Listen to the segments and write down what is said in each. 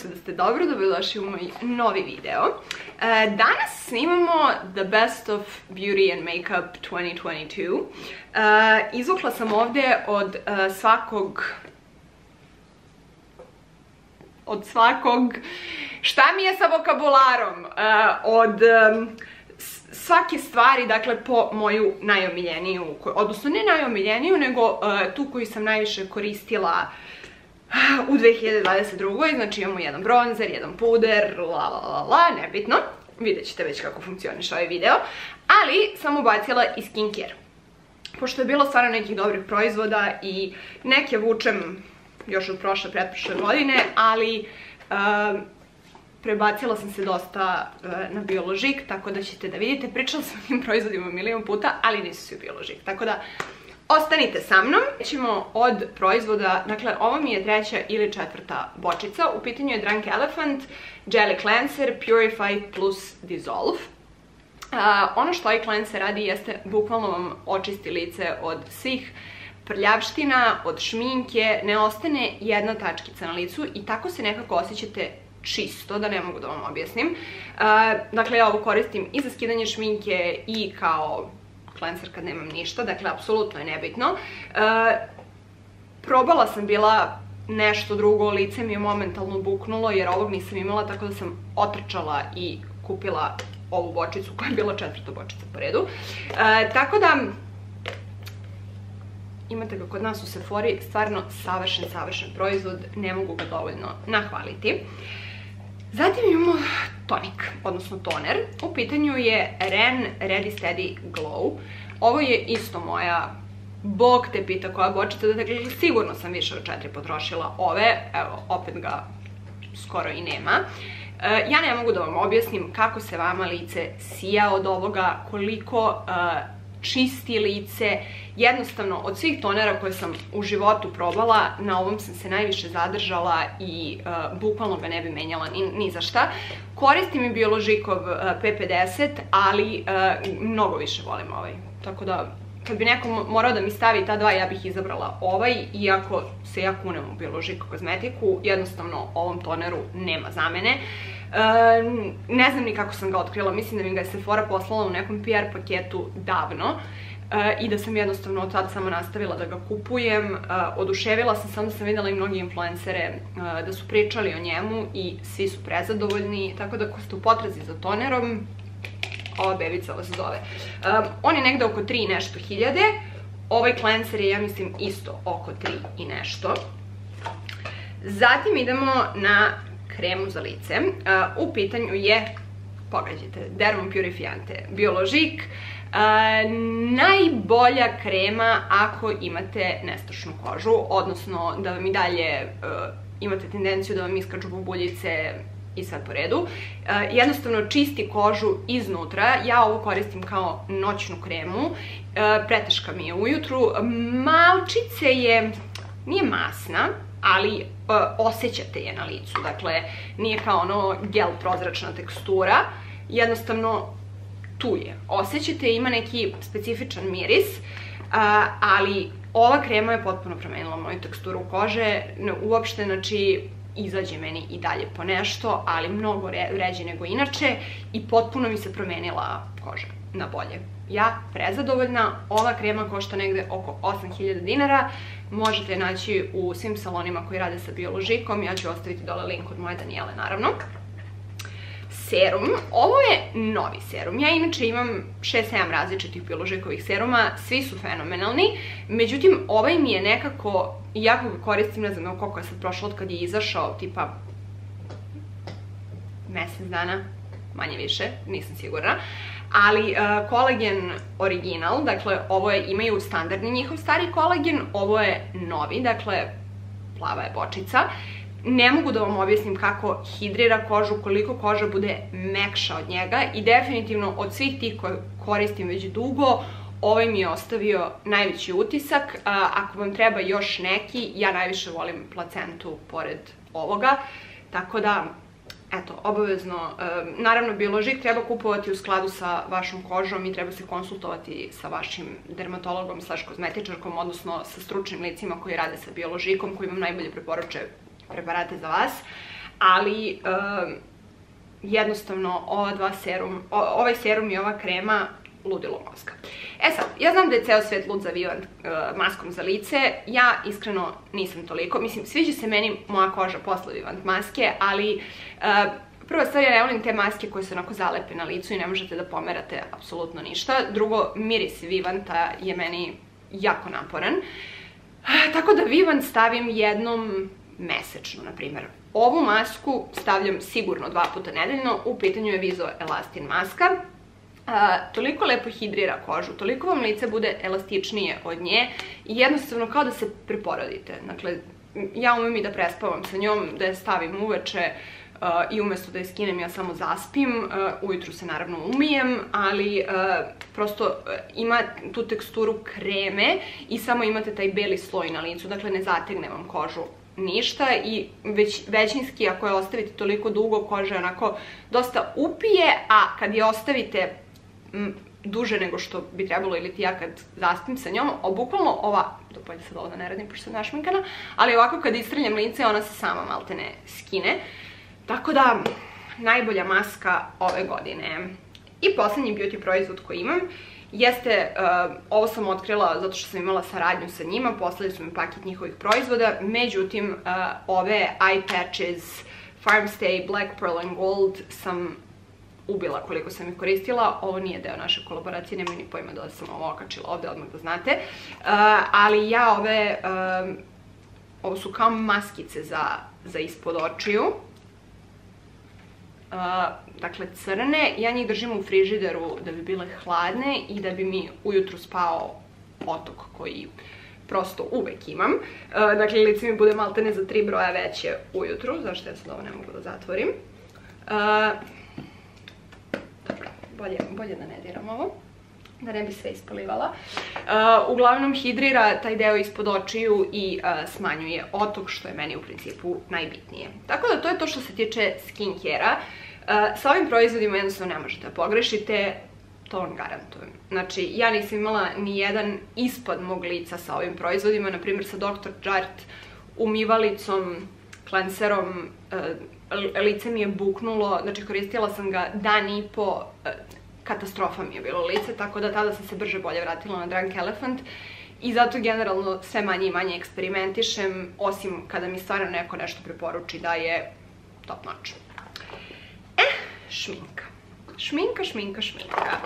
se da ste dobro, dobrodošli u moj novi video. Danas snimamo The Best of Beauty and Makeup 2022. Izvukla sam ovdje od svakog, šta mi je sa vokabularom, od svake stvari, dakle, po moju najomiljeniju, odnosno ne najomiljeniju, nego tu koju sam najviše koristila u 2022. Znači imamo jedan bronzer, jedan puder, nebitno. Vidjet ćete već kako funkcioniše ovaj video. Ali sam ubacila i skincare. Pošto je bilo stvarno nekih dobrih proizvoda i neke vučem još od pretprošle godine, ali prebacila sam se dosta na Biologique, tako da ćete da vidite. Pričala sam o tim proizvodima milion puta, ali nisu svi Biologique, tako da ostanite sa mnom. Ćemo od proizvoda, dakle ovo mi je treća ili četvrta bočica. U pitanju je Drunk Elephant Jelly Cleanser Purify plus Dissolve. Ono što ovaj cleanser radi jeste bukvalno vam očisti lice od svih prljavština, od šminke, ne ostane jedna tačkica na licu i tako se nekako osjećate čisto, da ne mogu da vam objasnim. Dakle, ja ovo koristim i za skidanje šminke i kao cleanser kad nemam ništa, dakle, apsolutno je nebitno. Probala sam bila nešto drugo, lice mi je momentalno buknulo jer ovog nisam imala, tako da sam otrčala i kupila ovu bočicu koja je bila četvrta bočica po redu. Tako da, imate ga kod nas u Sephori, stvarno savršen proizvod, ne mogu ga dovoljno nahvaliti. Zatim imamo tonik, odnosno toner. U pitanju je Ren Ready Steady Glow. Ovo je isto moja, bog te pita koja bočica, dakle sigurno sam više od 4 potrošila ove, evo opet ga skoro i nema. Ja ne mogu da vam objasnim kako se vama lice sija od ovoga, koliko čisti lice. Jednostavno, od svih tonera koje sam u životu probala, na ovom sam se najviše zadržala i bukvalno ga ne bi menjala ni za šta. Koristim i Biologiqueov P50, ali mnogo više volim ovaj. Tako da, kad bi neko morao da mi stavi ta dva, ja bih izabrala ovaj, iako se ja kunem u Biologique kozmetiku, jednostavno ovom toneru nema zamene. Ne znam ni kako sam ga otkrila, mislim da mi ga je Sephora poslala u nekom PR paketu davno i da sam jednostavno od tada samo nastavila da ga kupujem. Oduševila sam se, onda sam videla i mnogi influencere da su pričali o njemu i svi su prezadovoljni, tako da ako ste u potrazi za tonerom, ova bebica vas zove. On je negde oko 3 i nešto hiljade, ovaj cleanser je, ja mislim, isto oko 3 i nešto. Zatim idemo na kremu za lice. U pitanju je, pogađajte, Dermopurifiante Biologique. Najbolja krema ako imate nestašnu kožu, odnosno da vam i dalje imate tendenciju da vam iskaču bubuljice i sad po redu. Jednostavno čisti kožu iznutra. Ja ovo koristim kao noćnu kremu. Preteška mi je ujutru. Malčice je, nije masna, ali osjećate je na licu. Dakle, nije kao ono gel prozračna tekstura. Jednostavno, tu je. Osjećate, ima neki specifičan miris, ali ova krema je potpuno promenila moju teksturu kože. Uopšte, znači, izađe meni i dalje po nešto, ali mnogo ređe nego inače i potpuno mi se promenila koža na bolje. Ja prezadovoljna, ova krema košta negde oko 8000 dinara, možete je naći u svim salonima koji rade sa Biologiqueom, ja ću ostaviti dole link od moje Danijele naravno. Serum, ovo je novi serum, ja inače imam 6-7 različitih Biologiqueovih seruma, svi su fenomenalni, međutim ovaj mi je nekako, iako ga koristim, ne znam koliko je sad prošlo od kad je izašao, tipa mesec dana, manje više, nisam sigurna, ali kolagen original, dakle ovo je, imaju standardni njihov stari kolagen, ovo je novi, dakle plava je bočica. Ne mogu da vam objasnim kako hidrira kožu, koliko koža bude mekša od njega i definitivno od svih tih koje koristim već dugo, ovaj mi je ostavio najveći utisak. Ako vam treba još neki, ja najviše volim placentu pored ovoga, tako da, eto, obavezno, naravno Biologique treba kupovati u skladu sa vašom kožom i treba se konsultovati sa vašim dermatologom / kozmetičarkom, odnosno sa stručnim licima koji rade sa Biologiqueom, koji vam najbolje preporuče preparate za vas, ali jednostavno ovaj serum i ova krema ludilo mozga. E sad, ja znam da je ceo svet lud za Vivant maskom za lice, ja iskreno nisam toliko, mislim, sviđa se meni moja koža posle Vivant maske, ali prva stvar, ja ne volim te maske koje se onako zalepe na licu i ne možete da pomerate apsolutno ništa. Drugo, miris Vivanta je meni jako naporan. Tako da Vivant stavim jednom mesečno, na primjer. Ovu masku stavljam sigurno 2 puta nedeljno, u pitanju je Viso Elastin maska. Toliko lepo hidrira kožu, toliko vam lice bude elastičnije od nje i jednostavno kao da se preporodite. Dakle, ja umem i da prespavam sa njom, da je stavim uveče i umjesto da je skinem ja samo zaspim, ujutru se naravno umijem, ali prosto ima tu teksturu kreme i samo imate taj beli sloj na licu, dakle ne zategne vam kožu ništa i većinski ako je ostavite toliko dugo, koža je onako dosta upije, a kad je ostavite duže nego što bi trebalo ili ti ja kad zaspim sa njom, bukvalno ova, bolje sad ovo da ne radim pošto sam našminkana, ali ovako kad istrljam lice ona se sama maltene skine. Tako da, najbolja maska ove godine. I poslednji beauty proizvod koji imam jeste, ovo sam otkrila zato što sam imala saradnju sa njima, poslali su mi paket njihovih proizvoda, međutim, ove eye patches Farmstay Black Pearl and Gold sam ubila koliko sam ih koristila. Ovo nije deo naše kolaboracije, nemaju ni pojma da sam ovo okačila ovde, odmah da znate. Ali ja ovo su kao maskice za ispod očiju. Dakle crne, ja njih držim u frižideru da bi bile hladne i da bi mi ujutru spao otok koji prosto uvek imam. Dakle, lice mi bude maltene za 3 broja veće ujutru, zašto ja sad ovo ne mogu da zatvorim. Dobro, bolje da ne diram ovo, da ne bi sve ispalivala. Uglavnom hidrira taj deo ispod očiju i smanjuje otok, što je meni u principu najbitnije. Tako da to je to što se tiče skincare-a. Sa ovim proizvodima jednostavno ne možete da pogrešite, to vam garantujem. Znači, ja nisam imala ni jedan ispod mog lica sa ovim proizvodima, na primjer sa Dr. Jart umivalicom, cleanserom, lice mi je buknulo, znači koristila sam ga dan i po, katastrofa mi je bilo lice, tako da tada sam se brže bolje vratila na Drunk Elephant i zato generalno sve manje i manje eksperimentišem, osim kada mi stvarno neko nešto preporuči da je top notch. Šminka. Šminka.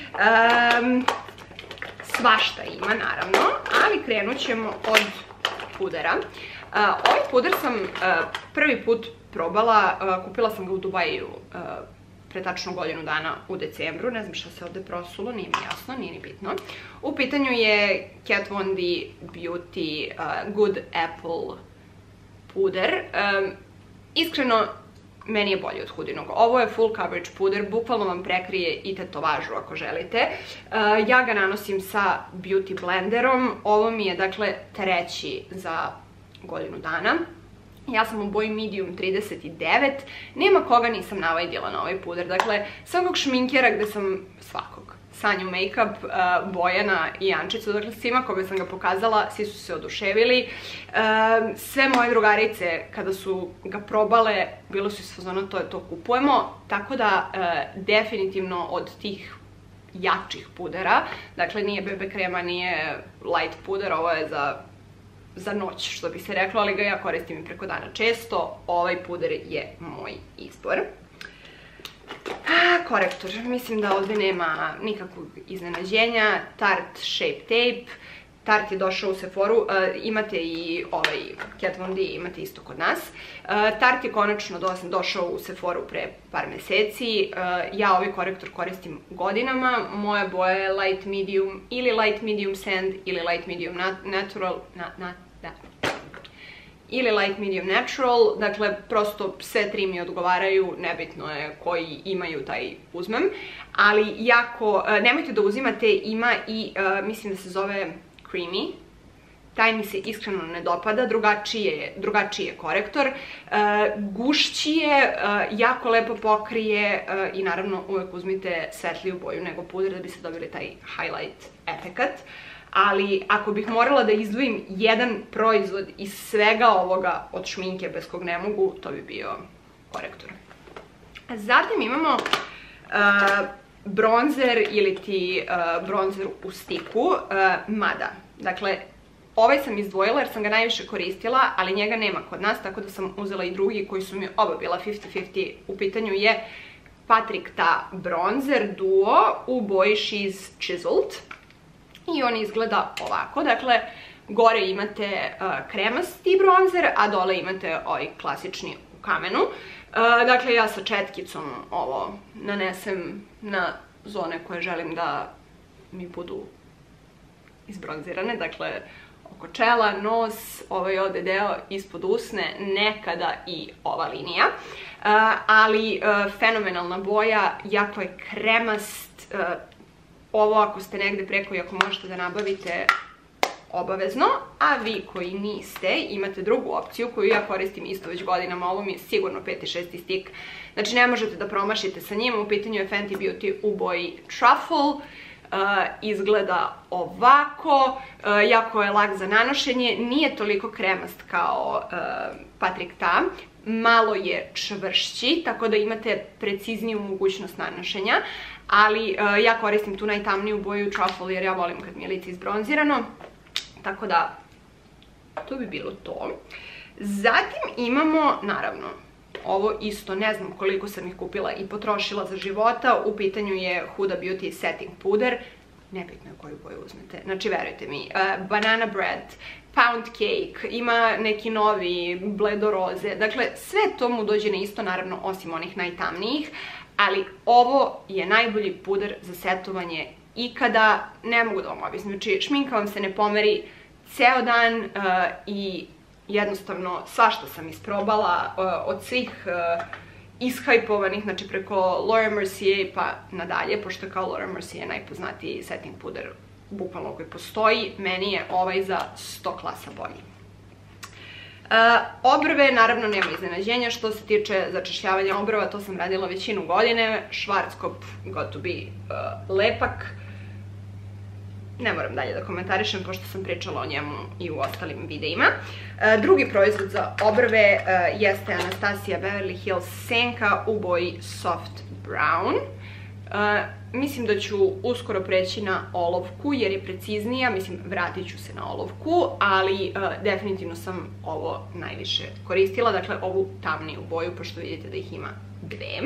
Svašta ima, naravno, ali krenut ćemo od pudera. Ovaj puder sam prvi put probala, kupila sam ga u Dubaju pre tačno godinu dana u decembru, ne znam šta se ovde prosulo, nije mi jasno, nije ni bitno. U pitanju je Kat Von D Beauty Good Apple puder. Iskreno, meni je bolji od Hudinog. Ovo je full coverage puder, bukvalno vam prekrije i tetovažu ako želite. Ja ga nanosim sa Beauty Blenderom, ovo mi je dakle treći za godinu dana. Ja sam u boji medium 39, nema koga nisam navajdila na ovaj puder, dakle svakog šminkera gde sam svakog. Sanju Makeup, Bojana i Ančicu, dakle svima kome sam ga pokazala, svi su se oduševili. Sve moje drugarice kada su ga probale, bilo su iz fazona to kupujemo, tako da definitivno od tih jačih pudera, dakle nije BB krema, nije light puder, ovo je za noć, što bi se reklo, ali ga ja koristim i preko dana često. Ovaj puder je moj izbor. Korektor, mislim da ovdje nema nikakvog iznenađenja. Tarte Shape Tape. Tarte je došao u Sephoru, imate i ovaj Kat Von D, imate isto kod nas. Tarte je konačno došao u Sephoru pre par meseci. Ja ovaj korektor koristim godinama. Moja boja je light medium ili light medium sand ili light medium natural, ili light medium natural, dakle prosto sve tri mi odgovaraju, nebitno je koji imaju taj uzmem, ali jako, nemojte da uzimate, ima i, mislim da se zove Creamy, taj mi se iskreno ne dopada, drugačiji je korektor, gušći je, jako lepo pokrije i naravno uvek uzmite svetliju boju nego puder da biste dobili taj highlight efekat. Ali ako bih morala da izdvojim jedan proizvod iz svega ovoga od šminke bez kog ne mogu, to bi bio korektor. Zatim imamo bronzer ili ti bronzer u stiku Mada. Dakle, ovaj sam izdvojila jer sam ga najviše koristila, ali njega nema kod nas, tako da sam uzela i drugi koji su mi oba bila 50-50. U pitanju je Patrick Ta bronzer duo u boji She's Chiseled. I on izgleda ovako, dakle, gore imate kremasti bronzer, a dole imate ovaj klasični u kamenu. Dakle, ja sa četkicom ovo nanesem na zone koje želim da mi budu izbronzirane, dakle, oko čela, nos, ovaj ovde deo ispod usne, nekada i ova linija. Ali fenomenalna boja, jako je kremast. Ovo ako ste negde preko i ako možete da nabavite, obavezno, a vi koji niste, imate drugu opciju koju ja koristim isto već godinama, ovo mi je sigurno 5. i 6. stik, znači ne možete da promašite sa njim, u pitanju je Fenty Beauty u boji Truffle, izgleda ovako, jako je lak za nanošenje, nije toliko kremast kao Patrick Ta, malo je čvršći, tako da imate precizniju mogućnost nanošenja, ali ja koristim tu najtamniju boju Truffle jer ja volim kad mi je lice izbronzirano. Tako da, to bi bilo to. Zatim imamo, naravno, ovo isto, ne znam koliko sam ih kupila i potrošila za života. U pitanju je Huda Beauty Setting Puder. Nebitno je koju boju uzmete. Znači, verujte mi, Banana Bread, Pound Cake, ima neki novi bledo roze. Dakle, sve to mu dođe na isto, naravno, osim onih najtamnijih. Ali ovo je najbolji puder za setovanje ikada, ne mogu da vam objasnim, znači šminka vam se ne pomeri ceo dan i jednostavno svašta sam isprobala od svih ishajpovanih, znači preko Laura Mercier pa nadalje, pošto je kao Laura Mercier najpoznatiji setting puder bukvalno koji postoji, meni je ovaj za 100 klasa bolji. Obrve, naravno nema iznenađenja što se tiče začešljavanja obrva, to sam radila većinu godine, Schwarzkopf got to be lepak, ne moram dalje da komentarišem pošto sam pričala o njemu i u ostalim videima. Drugi proizvod za obrve jeste Anastasia Beverly Hills senka u boji Soft Brown. Mislim da ću uskoro preći na olovku jer je preciznija, mislim vratit ću se na olovku, ali definitivno sam ovo najviše koristila, dakle ovu tamniju boju, pošto vidite da ih ima dve.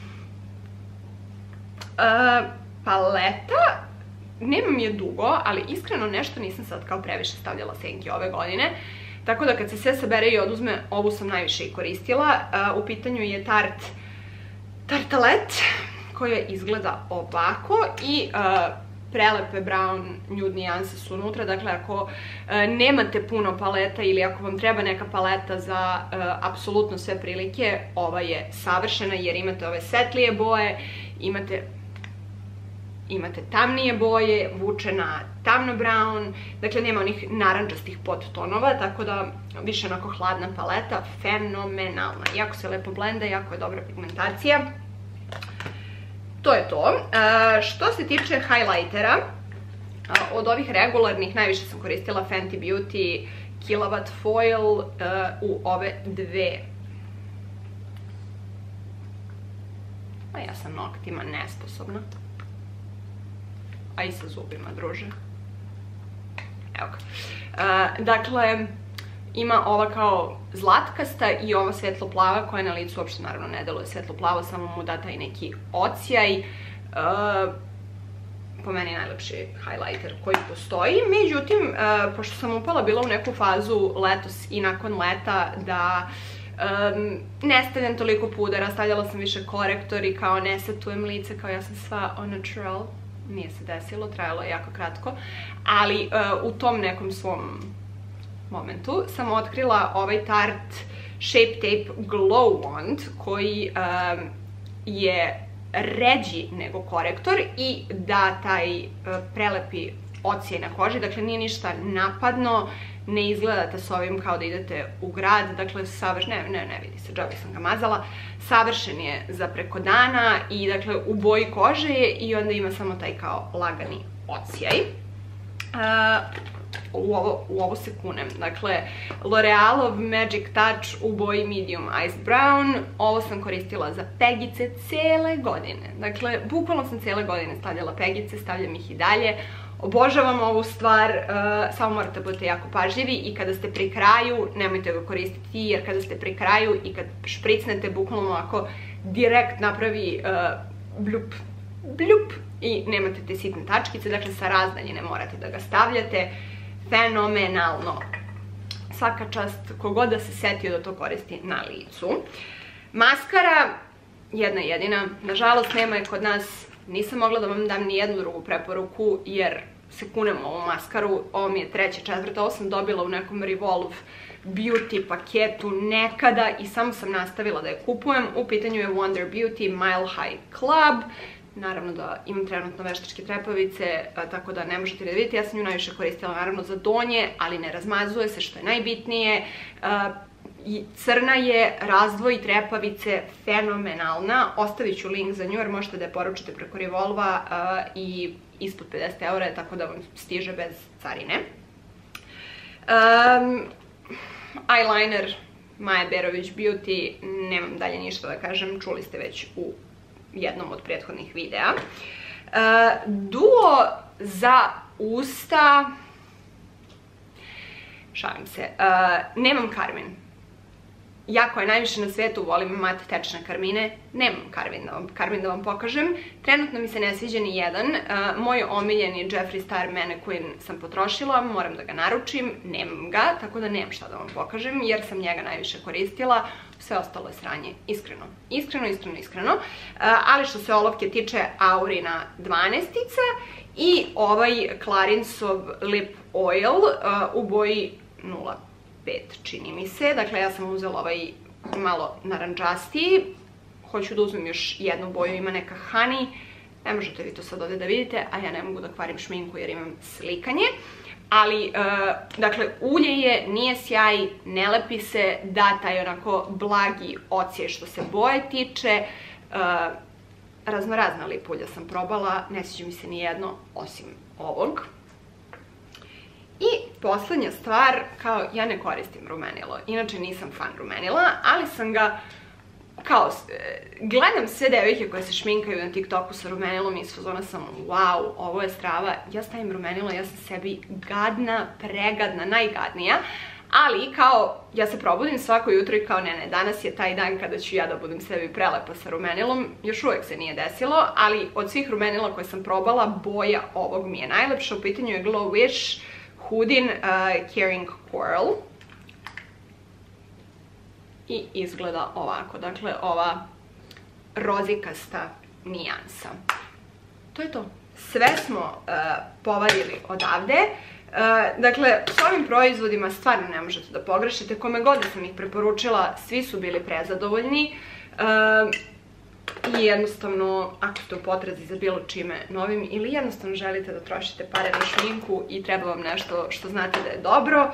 Paleta, nemam je dugo, ali iskreno nešto nisam sad kao previše stavljala senke ove godine, tako da kad se sve sabere i oduzme, ovu sam najviše i koristila. U pitanju je Tartelette, koja izgleda ovako i prelepe brown nude nijanse su unutra, dakle ako nemate puno paleta ili ako vam treba neka paleta za apsolutno sve prilike, ova je savršena jer imate ove svetlije boje, imate tamnije boje, vuče na tamno brown, dakle nema onih narančastih podtonova, tako da više onako hladna paleta, fenomenalna, jako se lepo blenda, jako je dobra pigmentacija. To je to. Što se tiče highlightera, od ovih regularnih najviše sam koristila Fenty Beauty Killawatt Foil u ove dve. A ja sam noktima nesposobna. A i sa zubima, druže. Evo ga. Dakle, ima ova kao zlatkasta i ova svetlo-plava koja na licu uopšte naravno ne deluje svetlo-plavo, samo mu da taj neki odsjaj. Po meni najlepši highlighter koji postoji. Međutim, pošto sam upala bila u neku fazu letos i nakon leta da ne stavljam toliko pudera, stavljala sam više korektor i kao ne setujem lice, kao ja sam sva on natural. Nije se desilo, trajalo je jako kratko, ali u tom nekom svom momentu sam otkrila ovaj Tarte Shape Tape Glow Wand koji je ređi nego korektor i da taj prelepi odsjaj na koži, dakle nije ništa napadno, ne izgledate s ovim kao da idete u grad, dakle ne vidi se, džabe sam ga mazala, savršen je za preko dana i dakle u boji kože je i onda ima samo taj kao lagani odsjaj. u ovo se kunem. Dakle, L'Orealov Magic Touch u boji Medium Ice Brown. Ovo sam koristila za pegice cele godine. Dakle, bukvalno sam cele godine stavljala pegice, stavljam ih i dalje. Obožavam ovu stvar, samo morate budete jako pažljivi i kada ste pri kraju, nemojte ga koristiti, jer kada ste pri kraju i kad špricnete, bukvalno ovako direkt napravi bljup, bljup i nemate te sitne tačkice, dakle sa razdaljine morate da ga stavljate. Fenomenalno. Svaka čast kogod da se setio da to koristi na licu. Maskara, jedna jedina, nažalost nema je kod nas. Nisam mogla da vam dam ni jednu drugu preporuku jer se kunem ovu maskaru, ovo mi je treća, četvrta, ovo sam dobila u nekom Revolve Beauty paketu nekada i samo sam nastavila da je kupujem. U pitanju je Wonder Beauty Mile High Club, naravno da imam trenutno veštačke trepavice, tako da ne možete da vidite, ja sam nju najviše koristila naravno za donje, ali ne razmazuje se što je najbitnije. Crna je, razdvoji trepavice, fenomenalna. Ostavit ću link za nju jer možete da je poručite preko Revolva i ispod 50 € je, tako da vam stiže bez carine. Eyeliner Maja Berović Beauty, nemam dalje ništa da kažem, čuli ste već u jednom od prethodnih videa. Duo za usta, šalim se, nemam karmin. Ja koja najviše na svetu volim mate tečne karmine, nemam karmin da vam pokažem. Trenutno mi se ne sviđa ni jedan. Moj omiljeni Jeffree Star Mannequin sam potrošila, moram da ga naručim, nemam ga, tako da nemam šta da vam pokažem jer sam njega najviše koristila. Sve ostalo je sranje, iskreno. Iskreno. Ali što se olovke tiče, Aurina 12-ica i ovaj Clarinsov Lip Oil u boji 0,5 čini mi se. Dakle, ja sam uzela ovaj malo naranđastiji. Hoću da uzmem još jednu boju, ima neka Honey. Ne možete vi to sad ovdje da vidite, a ja ne mogu da kvarim šminku jer imam slikanje. Ali, dakle, ulje je, nije sjaj, ne lepi se, da taj onako blagi ocijej što se boje tiče. Raznorazna lip ulja sam probala, ne sviđa mi se ni jedno osim ovog. I poslednja stvar, kao ja ne koristim rumenilo, inače nisam fan rumenila, ali sam ga, kao, gledam sve devojke koje se šminkaju na TikToku sa rumenilom i sezona sam, wow, ovo je strava, ja stavim rumenilo, ja sam sebi gadna, pregadna, najgadnija, ali kao, ja se probudim svako jutro i kao ne, danas je taj dan kada ću ja da budem sebi prelepa sa rumenilom, još uvek se nije desilo, ali od svih rumenila koje sam probala, boja ovog mi je najlepša, u pitanju je Glow Wish Houdin Caring Coral i izgleda ovako, dakle ova rozikasta nijansa. To je to. Sve smo povadili odavde. Dakle, s ovim proizvodima stvarno ne možete da pogrešite. Kome god da sam ih preporučila, svi su bili prezadovoljni. I jednostavno, ako ste u potrazi za bilo čime novim ili jednostavno želite da trošite pare na šminku i treba vam nešto što znate da je dobro,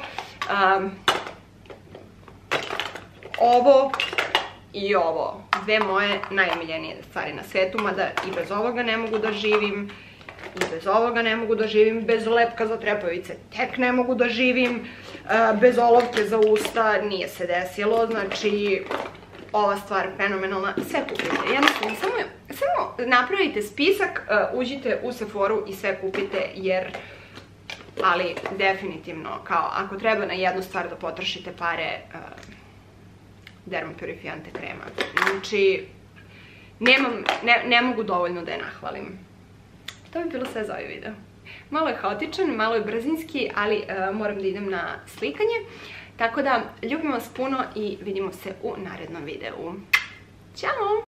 ovo i ovo, dve moje najomiljenije stvari na svetu, mada i bez ovoga ne mogu da živim, i bez ovoga ne mogu da živim, bez lepka za trepavice tek ne mogu da živim, bez olovke za usta nije se desilo, znači ova stvar fenomenalna, sve kupite, jednostavno samo napravite spisak, uđite u Sephoru i sve kupite jer, ali definitivno, kao ako treba na jednu stvar da potrošite pare, dermopurifiante krema, znači ne mogu dovoljno da je nahvalim. To bi bilo sve za ovaj video. Malo je haotičan, malo je brzinski, ali moram da idem na slikanje. Tako da, ljubim vas puno i vidimo se u narednom videu. Ćao!